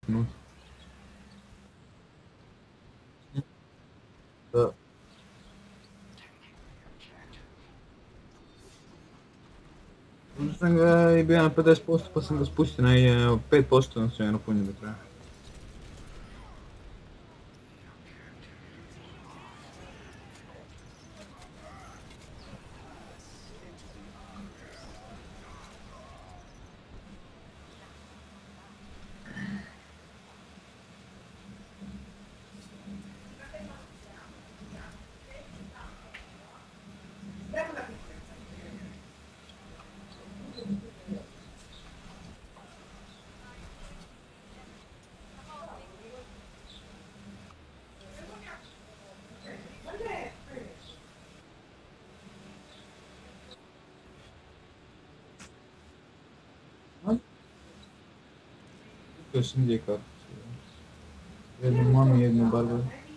minuta. Da. Možda sam ga i bio na 50% pa sam ga spustio na 5%, na sve napunio do kraja. Kupio sam dvije kartice. Jednu mami, jednu Barbaru.